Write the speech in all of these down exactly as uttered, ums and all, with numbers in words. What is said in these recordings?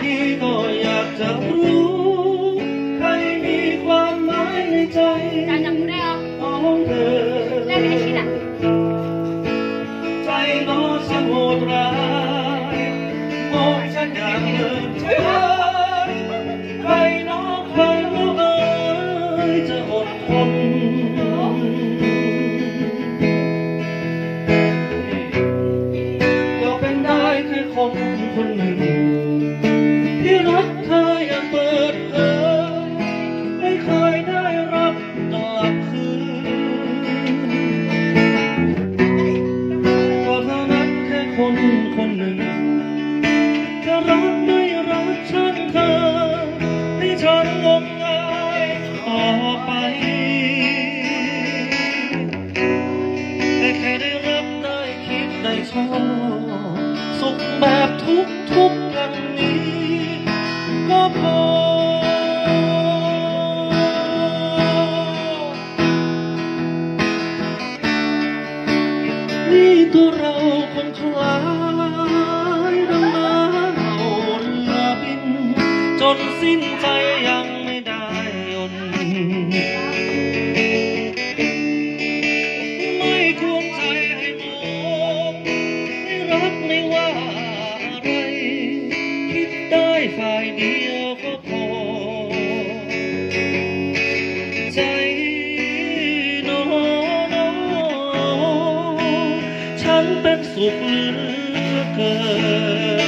ทีก็อยากจะรู้ใครมีความหมายในใจของเธอใจน้องช่างโหดร้ายมองฉันอย่างเดินเฉยใครน้องใครรู้เอ่ยจะอดทนก็เป็นได้แค่คนคนหนึ่งที่รักเธออย่างเปิดเผยไม่เคยได้รับกลับคืนก็เท่านั้นแค่คนคนหนึ่งจะรักไม่รักฉันเธอให้ฉันงมงายต่อไปแต่แค่ได้รับได้คิดได้ชอบสุขแบบทุกทุกกันนี้ก็พอนี่ตัวเราคนคล้ายดังน้ำเอาเรือบินจนสิ้นใจยังไม่ได้ยนไม่ควรใจให้มองไม่รักไม่ว่าอะไรคิดได้ฝ่ายเดียวก็พอใจน้องฉันเป็นสุขเหลือเกิน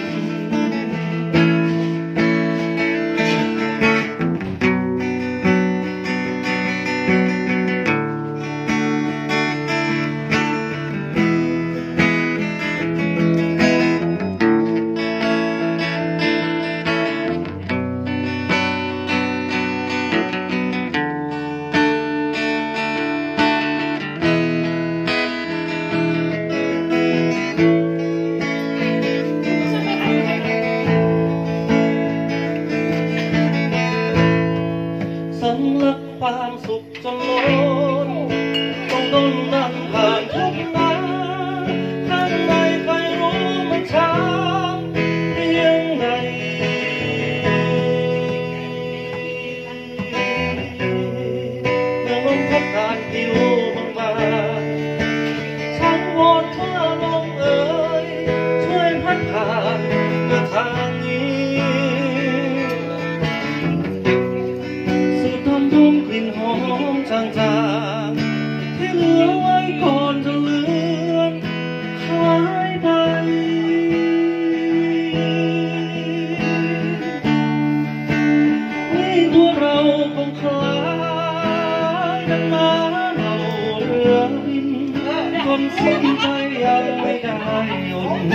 สำลักความสุขจนล้นต้องโดนดันผ่านทุกนาข้างในใครรู้มันช้ำเพียงใดเมื่อลมพัดผ่านผิวมันมาฉันวอนเธอลงเอ่ยช่วยพัดผ่านเมื่อทางนี้จางๆที่เหลือไว้ก่อนจะเลือนหายไปนี่ตัวเราคงคล้ายดังน้ำเอาเรือบินจนสิ้นใจยังไม่ได้ยน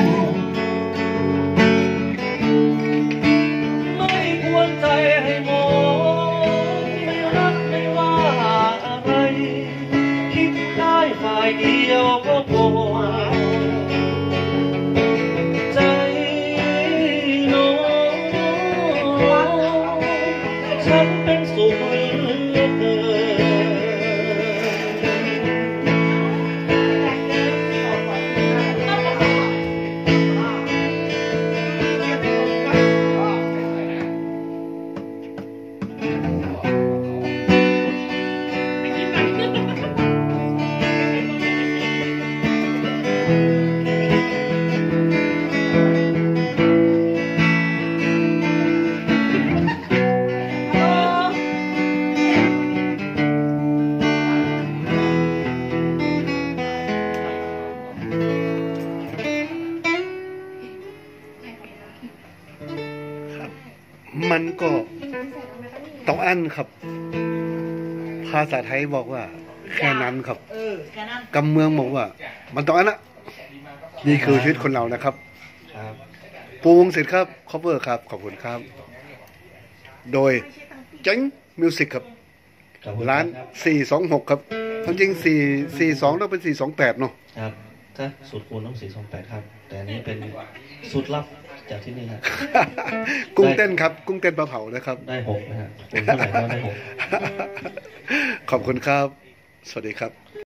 ไม่ควรใจให้มองไม่รักไม่ว่าคิดได้ฝ่ายเดียวก็พอใจน้องฉันเป็นสุขเหลือเกิมันก็ต้องอั้นครับภาษาไทยบอกว่าแค่นั้นครับกำเมืองบอกว่ามันต้องอั้นนะนี่คือชีวิตคนเรานะครับปูวงศิษย์ครับคอฟเวอร์ครับขอบคุณครับโดยเจ๋งมิวสิกครับร้านสี่สองหกครับทั้งจริงสี่สี่สองต้องเป็นสี่สองแปดเนาะครับถ้าสูตรคูณต้องสี่สองแปดครับแต่อันนี้เป็นสูตรลับจากที่นี่ครับกุ้งเต้นครับกุ้งเต้นปลาเผานะครับได้หกนะฮะคูณเท่าไหร่ก็ได้หกขอบคุณครับสวัสดีครับ